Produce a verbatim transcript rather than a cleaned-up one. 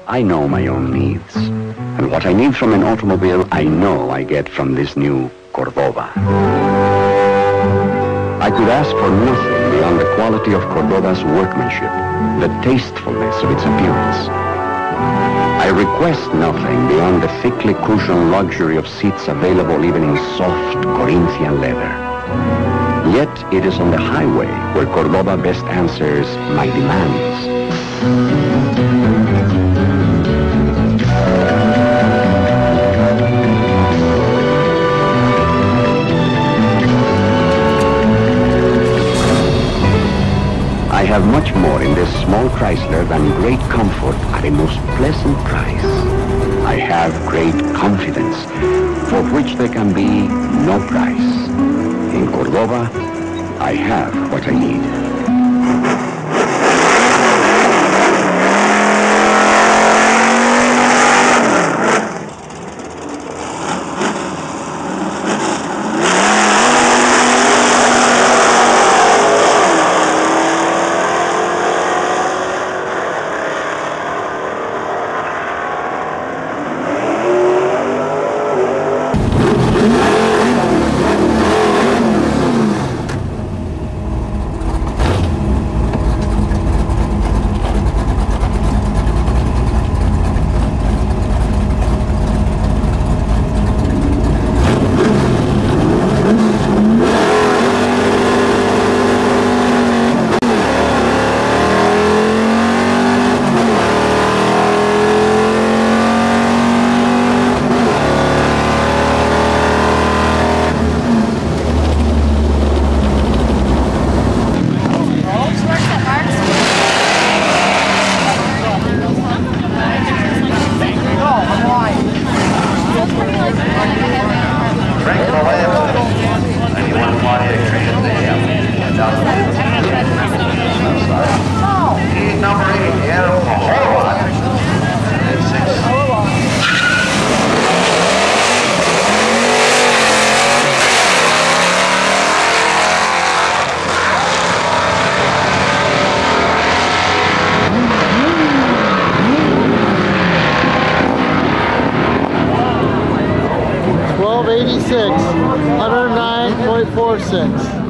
I know my own needs. And what I need from an automobile, I know I get from this new Cordoba. I could ask for nothing beyond the quality of Cordoba's workmanship, the tastefulness of its appearance. I request nothing beyond the thickly cushioned luxury of seats available even in soft Corinthian leather. Yet it is on the highway where Cordoba best answers my demands. I have much more in this small Chrysler than great comfort at a most pleasant price. I have great confidence, for which there can be no price. In Cordoba, I have what I need. twelve eighty-six, one oh nine point four six.